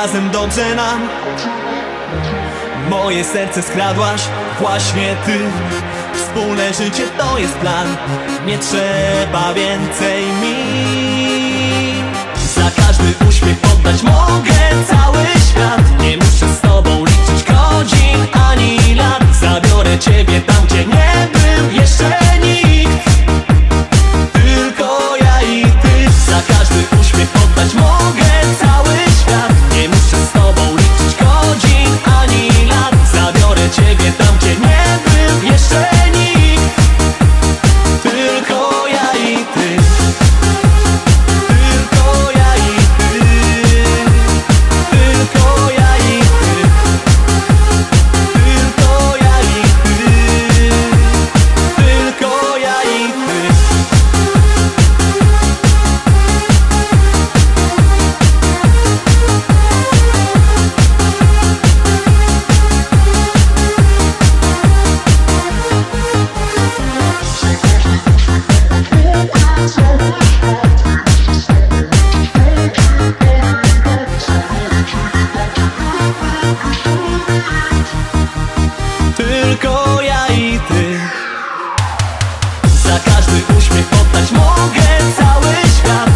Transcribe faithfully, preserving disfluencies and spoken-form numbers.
razem dobrze nam. Moje serce skradłaś właśnie ty. Wspólne życie to jest plan, nie trzeba więcej mi. Za każdy uśmiech oddać mogę cały świat. Nie muszę z tobą liczyć godzin ani lat. Zabiorę ciebie tam, gdzie nie był jeszcze nikt. Tylko ja i ty. Za każdy uśmiech oddać mogę cały świat. Nie muszę z tobą liczyć godzin ani lat. Zabiorę ciebie tam, gdzie nie był jeszcze nikt. Tylko ja i ty. Tylko ja i ty. Tylko ja i ty. Tylko ja i ty. Tylko ja i ty. Tylko ja i ty. Za każdy uśmiech oddać mogę cały świat.